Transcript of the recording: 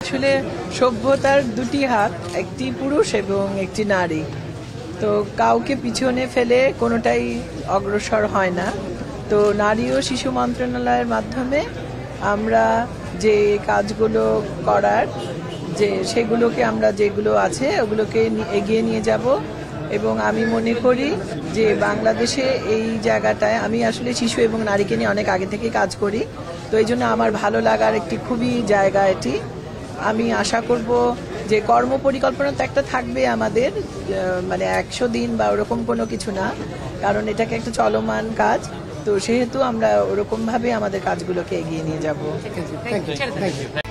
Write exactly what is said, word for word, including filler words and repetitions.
আসলে সভ্যতার দুটি হাত, একটি পুরুষ এবং একটি নারী। তো কাউকে পিছনে ফেলে কোনোটাই অগ্রসর হয় না। তো নারী ও শিশু মন্ত্রণালয়ের মাধ্যমে আমরা যে কাজগুলো করার যে সেগুলোকে আমরা যেগুলো আছে ওগুলোকে এগিয়ে নিয়ে যাব। এবং আমি মনে করি যে বাংলাদেশে এই জায়গাটায় আমি আসলে শিশু এবং নারীকে নিয়ে অনেক আগে থেকে কাজ করি। তো এই জন্য আমার ভালো লাগার একটি খুবই জায়গা এটি। আমি আশা করব যে কর্ম পরিকল্পনা তো একটা থাকবে আমাদের, মানে একশো দিন বা ওরকম কোনো কিছু না, কারণ এটাকে একটা চলমান কাজ। তো সেহেতু আমরা ওরকমভাবে আমাদের কাজগুলোকে এগিয়ে নিয়ে যাব।